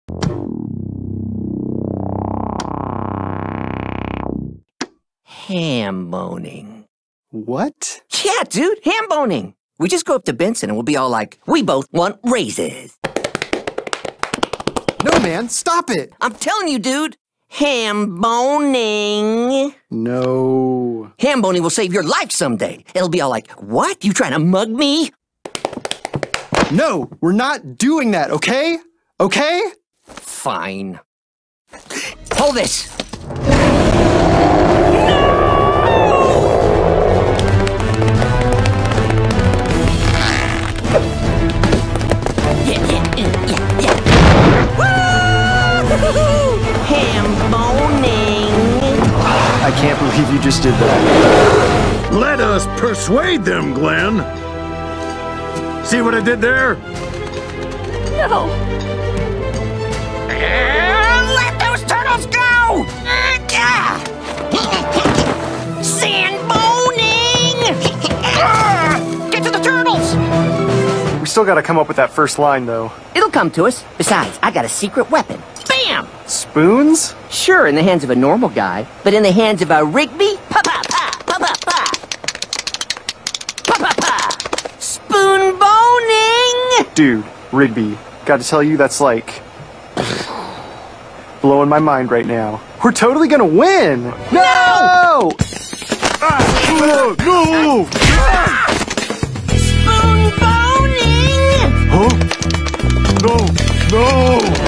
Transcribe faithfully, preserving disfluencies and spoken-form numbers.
Hamboning. What? Yeah, dude, hamboning. We just go up to Benson and we'll be all like, we both want raises. No, man, stop it. I'm telling you, dude. Hamboning. No. Hamboning will save your life someday. It'll be all like, what? You trying to mug me? No, we're not doing that, okay? Okay? Fine. Hold this. Yeah, yeah, yeah, yeah. Woo! Hamboning. I can't believe you just did that. Let us persuade them, Glenn. See what I did there? No. Uh, let those turtles go! Uh, yeah. Sandboning! uh, get to the turtles! We still gotta come up with that first line, though. It'll come to us. Besides, I got a secret weapon. Bam! Spoons? Sure, in the hands of a normal guy, but in the hands of a Rigby, pa-pa-pa, pa-pa-pa. Pa-pa-pa. Spoon boning! Dude, Rigby, gotta tell you, that's like... blowing my mind right now. We're totally gonna win! No! Ah, no! No! Ah! Spoon boning! Huh? No! No!